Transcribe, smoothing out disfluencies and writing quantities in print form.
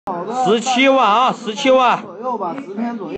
17万啊，17万。 左右吧，10天左右。